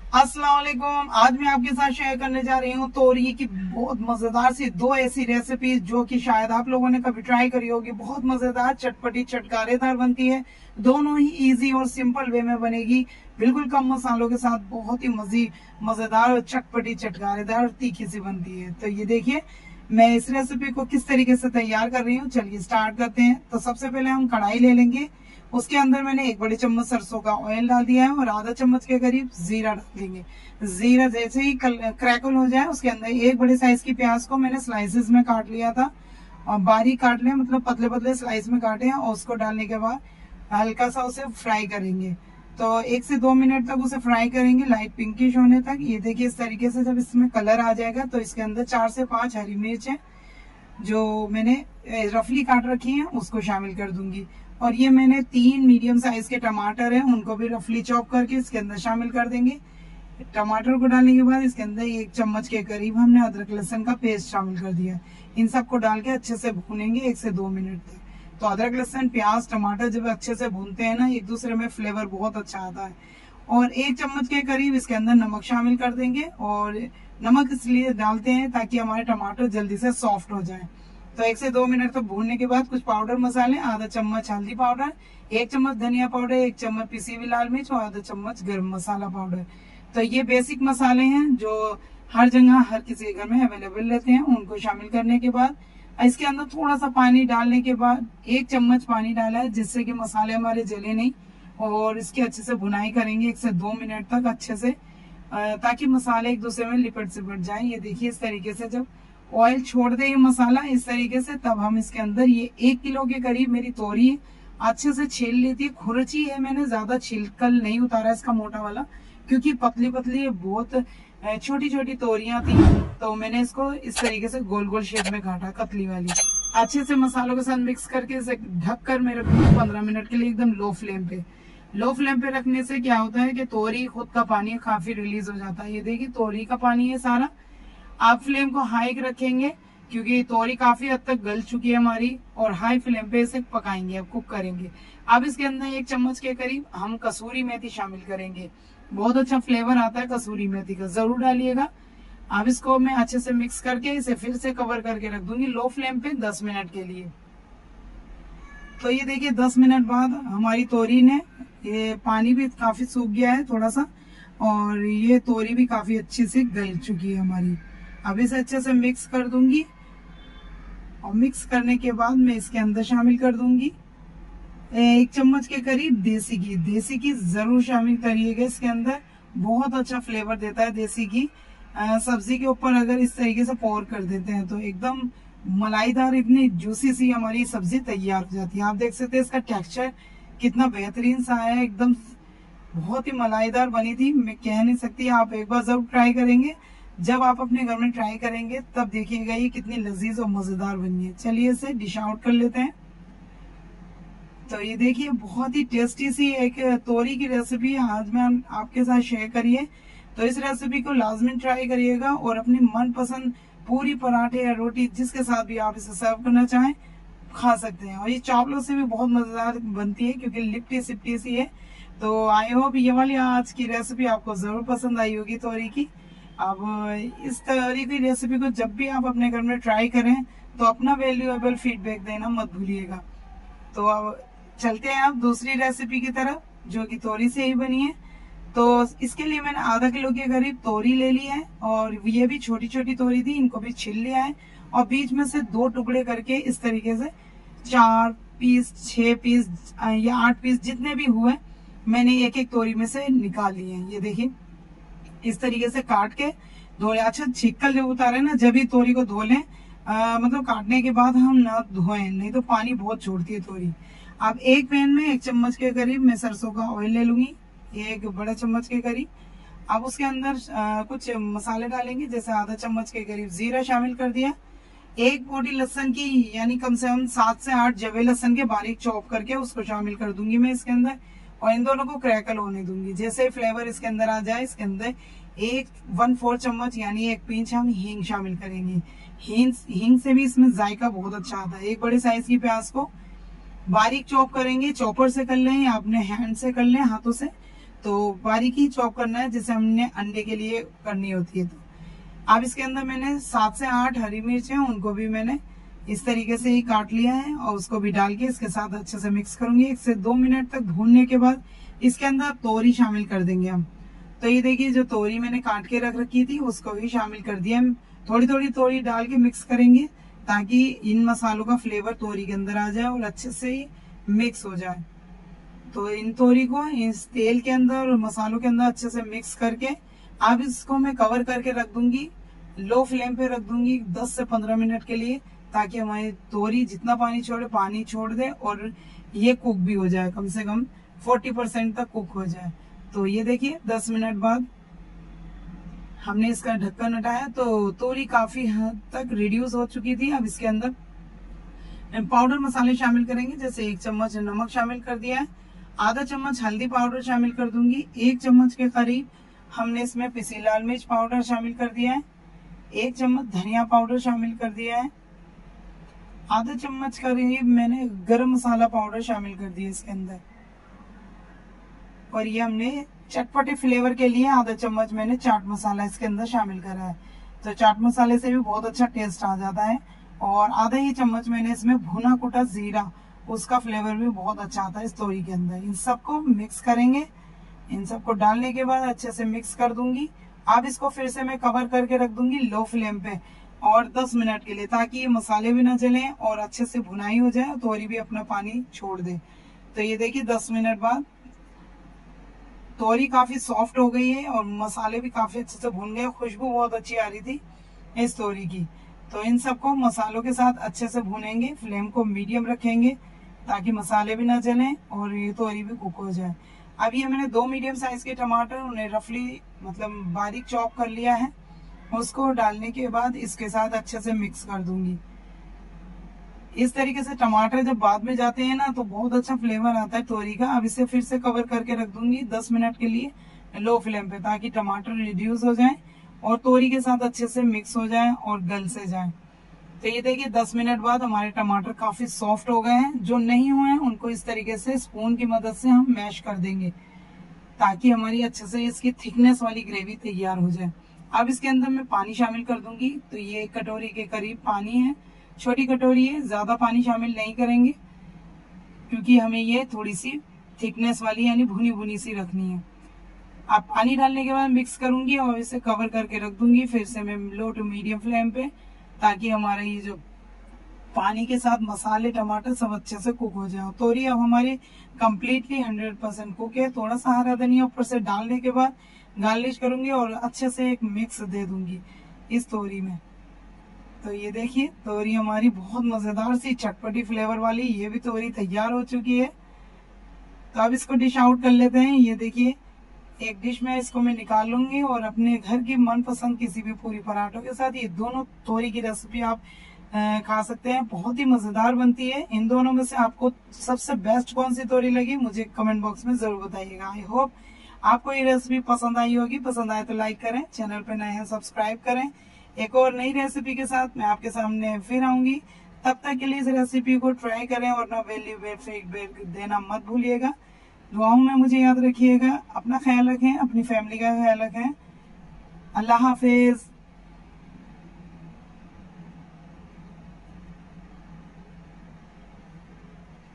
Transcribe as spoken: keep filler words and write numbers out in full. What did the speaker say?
अस्सलाम वालेकुम। आज मैं आपके साथ शेयर करने जा रही हूँ तोरी की बहुत मजेदार सी दो ऐसी रेसिपीज जो कि शायद आप लोगों ने कभी ट्राई करी होगी। बहुत मजेदार, चटपटी, चटकारेदार बनती है। दोनों ही इजी और सिंपल वे में बनेगी, बिल्कुल कम मसालों के साथ। बहुत ही मजी मजेदार और चटपटी, चटकारेदार और तीखी सी बनती है। तो ये देखिए मैं इस रेसिपी को किस तरीके से तैयार कर रही हूँ। चलिए स्टार्ट करते हैं। तो सबसे पहले हम कढ़ाई ले लेंगे। उसके अंदर मैंने एक बड़े चम्मच सरसों का ऑयल डाल दिया है और आधा चम्मच के करीब जीरा डाल देंगे। जीरा जैसे ही क्रैकल हो जाए उसके अंदर एक बड़े साइज की प्याज को मैंने स्लाइसेस में काट लिया था और बारीक काट लिया, मतलब पतले पतले स्लाइस में काटे हैं। और उसको डालने के बाद हल्का सा उसे फ्राई करेंगे। तो एक से दो मिनट तक उसे फ्राई करेंगे, लाइट पिंकिश होने तक। ये देखिए इस तरीके से जब इसमें कलर आ जाएगा तो इसके अंदर चार से पांच हरी मिर्च है जो मैंने रफली काट रखी है उसको शामिल कर दूंगी। और ये मैंने तीन मीडियम साइज के टमाटर हैं उनको भी रफली चॉप करके इसके अंदर शामिल कर देंगे। टमाटर को डालने के बाद इसके अंदर एक चम्मच के करीब हमने अदरक लहसुन का पेस्ट शामिल कर दिया है। इन सबको डाल के अच्छे से भूनेंगे एक से दो मिनट तक। तो अदरक लहसुन प्याज टमाटर जब अच्छे से भूनते हैं ना, एक दूसरे में फ्लेवर बहुत अच्छा आता है। और एक चम्मच के करीब इसके अंदर नमक शामिल कर देंगे। और नमक इसलिए डालते हैं ताकि हमारे टमाटर जल्दी से सॉफ्ट हो जाए। तो एक से दो मिनट तक भूनने के बाद कुछ पाउडर मसाले, आधा चम्मच हल्दी पाउडर, एक चम्मच धनिया पाउडर, एक चम्मच पिसी हुई लाल मिर्च और आधा चम्मच गरम मसाला पाउडर। तो ये बेसिक मसाले हैं जो हर जगह हर किसी के घर में अवेलेबल रहते हैं। उनको शामिल करने के बाद इसके अंदर थोड़ा सा पानी डालने के बाद एक चम्मच पानी डाला है जिससे कि मसाले हमारे जले नहीं। और इसकी अच्छे से भुनाई करेंगे एक से दो मिनट तक अच्छे से, ताकि मसाले एक दूसरे में लिपट सिपट जाए। ये देखिए इस तरीके से जब ऑयल छोड़ दे ये मसाला इस तरीके से, तब हम इसके अंदर ये एक किलो के करीब मेरी तोरी अच्छे से छील लेती है। खुरची है, मैंने ज्यादा छिलकल नहीं उतारा इसका मोटा वाला, क्योंकि पतली पतली बहुत छोटी छोटी तोरियां थी। तो मैंने इसको इस तरीके से गोल गोल शेप में काटा, कतली वाली। अच्छे से मसालों के साथ मिक्स करके इसे ढक कर मेरे पंद्रह मिनट के लिए एकदम लो फ्लेम पे लो फ्लेम पे रखने से क्या होता है कि तोरी खुद का पानी काफी रिलीज हो जाता है। ये देखिए तोरी का पानी है सारा। आप फ्लेम को हाई रखेंगे क्योंकि तोरी काफी हद तक गल चुकी है हमारी, और हाई फ्लेम पे इसे पकाएंगे, अब कुक करेंगे। अब इसके अंदर एक चम्मच के करीब हम कसूरी मेथी शामिल करेंगे। बहुत अच्छा फ्लेवर आता है कसूरी मेथी का, जरूर डालिएगा। अब इसको मैं अच्छे से मिक्स करके इसे फिर से कवर करके रख दूंगी लो फ्लेम पे दस मिनट के लिए। तो ये देखिए दस मिनट बाद हमारी तोरी ने, ये पानी भी काफी सूख गया है थोड़ा सा, और ये तोरी भी काफी अच्छी से गल चुकी है हमारी। अब इसे अच्छे से मिक्स कर दूंगी और मिक्स करने के बाद मैं इसके अंदर शामिल कर दूंगी एक चम्मच के करीब देसी घी। देसी घी जरूर शामिल करिएगा इसके अंदर, बहुत अच्छा फ्लेवर देता है देसी घी। सब्जी के ऊपर अगर इस तरीके से पोर कर देते हैं तो एकदम मलाईदार, इतनी जूसी सी हमारी सब्जी तैयार हो जाती है। आप देख सकते हैं इसका टेक्सचर कितना बेहतरीन सा है, एकदम बहुत ही मलाईदार बनी थी। मैं कह नहीं सकती, आप एक बार जरूर ट्राई करेंगे। जब आप अपने घर में ट्राई करेंगे तब देखिएगा ये कितनी लजीज और मजेदार बनी है। चलिए इसे डिश आउट कर लेते हैं। तो ये देखिए बहुत ही टेस्टी सी एक तोरी की रेसिपी आज मैं आपके साथ शेयर करिए। तो इस रेसिपी को लाजमी ट्राई करिएगा और अपनी मनपसंद पूरी, पराठे या रोटी जिसके साथ भी आप इसे सर्व करना चाहें खा सकते हैं। और ये चावलों से भी बहुत मजेदार बनती है क्योंकि लिपटी सिपटी सी है। तो आई होप ये वाली आज की रेसिपी आपको जरूर पसंद आई होगी तोरी की। अब इस तरीके की रेसिपी को जब भी आप अपने घर में ट्राई करें तो अपना वैल्यूएबल फीडबैक देना मत भूलिएगा। तो अब चलते हैं आप दूसरी रेसिपी की तरफ जो कि तोरी से ही बनी है। तो इसके लिए मैंने आधा किलो के करीब तोरी ले ली है और ये भी छोटी छोटी तोरी थी, इनको भी छील लिया है और बीच में से दो टुकड़े करके इस तरीके से चार पीस, छह पीस या आठ पीस जितने भी हुए मैंने एक एक तोरी में से निकाल लिए हैं। ये देखिए इस तरीके से काट के धो ले। अच्छा छिक्कल जब उतारे ना, जब ही तोरी को धो लें, मतलब काटने के बाद हम ना धोएं, नहीं तो पानी बहुत छोड़ती है तोरी। अब एक पैन में एक चम्मच के करीब मैं सरसों का ऑयल ले लूंगी, एक बड़ा चम्मच के करीब। अब उसके अंदर आ, कुछ मसाले डालेंगे, जैसे आधा चम्मच के करीब जीरा शामिल कर दिया, एक बोटी लहसन की यानी कम से कम सात से आठ जवे लहसन के बारीक चॉप करके उसको शामिल कर दूंगी मैं इसके अंदर, और इन दोनों को क्रैकल होने दूंगी। जैसे फ्लेवर इसके अंदर आ जाए इसके अंदर एक वन फोर चम्मच यानी एक पिंच हम हींग शामिल करेंगे। हींग हींग से भी इसमें जायका बहुत अच्छा आता है। एक बड़े साइज की प्याज को बारीक चॉप करेंगे, चॉपर से कर लें या अपने हैंड से कर लें, हाथों से। तो बारीकी चॉप करना है जैसे हमने अंडे के लिए करनी होती है। तो अब इसके अंदर मैंने सात से आठ हरी मिर्च है, उनको भी मैंने इस तरीके से ही काट लिया है और उसको भी डाल के इसके साथ अच्छे से मिक्स करूंगी। एक से दो मिनट तक भूनने के बाद इसके अंदर तोरी शामिल कर देंगे हम। तो ये देखिए जो तोरी मैंने काट के रख रखी थी उसको भी शामिल कर दिया। हम थोड़ी थोड़ी तोरी डाल के मिक्स करेंगे ताकि इन मसालों का फ्लेवर तोरी के अंदर आ जाए और अच्छे से ही मिक्स हो जाए। तो इन तोरी को इस तेल के अंदर और मसालों के अंदर अच्छे से मिक्स करके अब इसको मैं कवर करके रख दूंगी, लो फ्लेम पे रख दूंगी दस से पंद्रह मिनट के लिए, ताकि हमारी तोरी जितना पानी छोड़े पानी छोड़ दे और ये कुक भी हो जाए, कम से कम चालीस परसेंट तक कुक हो जाए। तो ये देखिए दस मिनट बाद हमने इसका ढक्कन हटाया तो तोरी काफी हद तक रिड्यूस हो चुकी थी। अब इसके अंदर पाउडर मसाले शामिल करेंगे, जैसे एक चम्मच नमक शामिल कर दिया है, आधा चम्मच हल्दी पाउडर शामिल कर दूंगी, एक चम्मच के करीब हमने इसमें पिसी लाल मिर्च पाउडर शामिल कर दिया है, एक चम्मच धनिया पाउडर शामिल कर दिया है, आधा चम्मच करीब मैंने गरम मसाला पाउडर शामिल कर दिया इसके अंदर, और ये हमने चटपटे फ्लेवर के लिए आधा चम्मच मैंने चाट मसाला इसके अंदर शामिल करा है। तो चाट मसाले से भी बहुत अच्छा टेस्ट आ जाता है। और आधा ही चम्मच मैंने इसमें भुना कुटा जीरा, उसका फ्लेवर भी बहुत अच्छा आता है इस तोरी के अंदर। इन सबको मिक्स करेंगे। इन सबको डालने के बाद अच्छे से मिक्स कर दूंगी। अब इसको फिर से मैं कवर करके रख दूंगी लो फ्लेम पे और दस मिनट के लिए, ताकि ये मसाले भी ना जलें और अच्छे से भुनाई हो जाए, तोरी भी अपना पानी छोड़ दे। तो ये देखिए दस मिनट बाद तोरी काफी सॉफ्ट हो गई है और मसाले भी काफी अच्छे से भुन गए, खुशबू बहुत अच्छी आ रही थी इस तोरी की। तो इन सबको मसालों के साथ अच्छे से भुनेंगे, फ्लेम को मीडियम रखेंगे ताकि मसाले भी ना जलें और ये तोरी भी कुक हो जाए। अब ये मैंने दो मीडियम साइज के टमाटर, उन्हें रफली मतलब बारीक चॉप कर लिया है, उसको डालने के बाद इसके साथ अच्छे से मिक्स कर दूंगी। इस तरीके से टमाटर जब बाद में जाते हैं ना तो बहुत अच्छा फ्लेवर आता है तोरी का। अब इसे फिर से कवर करके रख दूंगी दस मिनट के लिए लो फ्लेम पे, ताकि टमाटर रिड्यूस हो जाए और तोरी के साथ अच्छे से मिक्स हो जाए और गल से जाए। तो ये देखिए दस मिनट बाद हमारे टमाटर काफी सॉफ्ट हो गए हैं। जो नहीं हुए हैं उनको इस तरीके से स्पून की मदद से हम मैश कर देंगे, ताकि हमारी अच्छे से इसकी थिकनेस वाली ग्रेवी तैयार हो जाए। अब इसके अंदर मैं पानी शामिल कर दूंगी। तो ये एक कटोरी के करीब पानी है, छोटी कटोरी है, ज्यादा पानी शामिल नहीं करेंगे क्योंकि हमें ये थोड़ी सी थिकनेस वाली यानी भुनी भुनी सी रखनी है। अब पानी डालने के बाद मिक्स करूंगी और इसे कवर करके रख दूंगी फिर से मैं लो टू मीडियम फ्लेम पे, ताकि हमारा ये जो पानी के साथ मसाले टमाटर सब अच्छे से कुक हो जाए। तोरी अब हमारी कम्प्लीटली हंड्रेड परसेंट कुक है। थोड़ा सा हरा धनिया ऊपर से डालने के बाद गार्निश करूंगी और अच्छे से एक मिक्स दे दूंगी इस तोरी में। तो ये देखिए तोरी हमारी बहुत मजेदार सी चटपटी फ्लेवर वाली ये भी तोरी तैयार हो चुकी है। तो अब इसको डिश आउट कर लेते हैं। ये देखिए एक डिश में इसको मैं निकाल लूंगी और अपने घर की मनपसंद किसी भी पूरी पराठों के साथ ये दोनों तोरी की रेसिपी आप आ, खा सकते हैं। बहुत ही मजेदार बनती है। इन दोनों में से आपको सबसे बेस्ट कौन सी तोरी लगी मुझे कमेंट बॉक्स में जरूर बताइएगा। आई होप आपको ये रेसिपी पसंद आई होगी। पसंद आए तो लाइक करें, चैनल पर नए हैं सब्सक्राइब करें। एक और नई रेसिपी के साथ मैं आपके सामने फिर आऊंगी। तब तक के लिए इस रेसिपी को ट्राई करें और ना वैल्यू फीडबैक देना मत भूलिएगा। दुआओं में मुझे याद रखिएगा। अपना ख्याल रखें, अपनी फैमिली का ख्याल रखें। अल्लाह हाफिज।